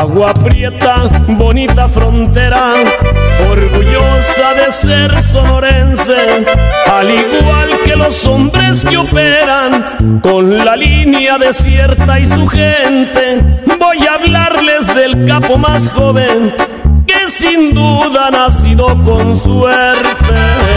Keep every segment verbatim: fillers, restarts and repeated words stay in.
Agua Prieta, bonita frontera, orgullosa de ser sonorense, al igual que los hombres que operan con la línea desierta y su gente. Voy a hablarles del capo más joven, que sin duda ha nacido con suerte.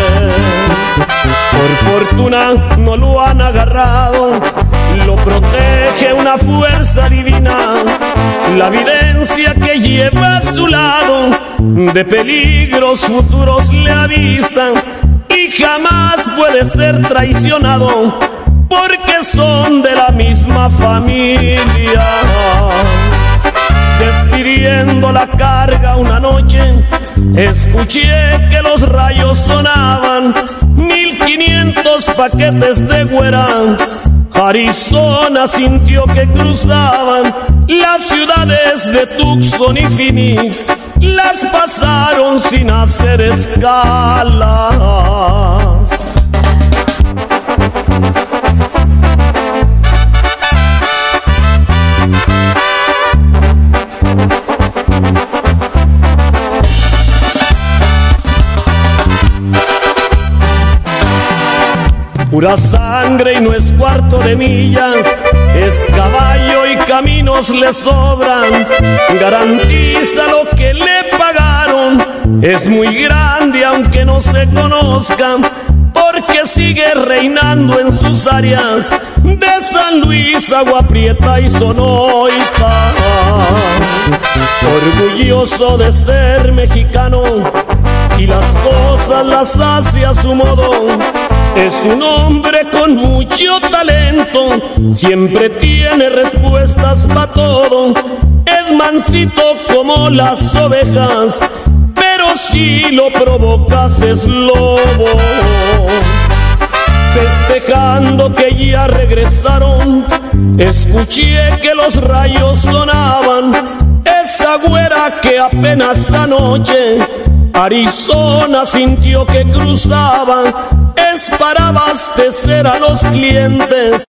Por fortuna no lo han agarrado, lo protege una fuerza divina, la evidencia que lleva a su lado de peligros futuros le avisan, y jamás puede ser traicionado porque son de la misma familia. Despidiendo la carga una noche, escuché que los rayos sonaban, mil quinientos paquetes de güera. Arizona sintió que cruzaban las ciudades de Tucson y Phoenix, las pasaron sin hacer escalas. Pura sangre y no es cuarto de milla, es caballo y caminos le sobran. Garantiza lo que le pagaron, es muy grande aunque no se conozcan, porque sigue reinando en sus áreas de San Luis, Agua Prieta y Sonoita. Orgulloso de ser mexicano y las cosas las hace a su modo, es un hombre con mucho talento, siempre tiene respuestas para todo. Es mansito como las ovejas, pero si lo provocas es lobo. Festejando que ya regresaron, escuché que los rayos sonaban, esa güera que apenas anoche Arizona sintió que cruzaban, es para abastecer a los clientes.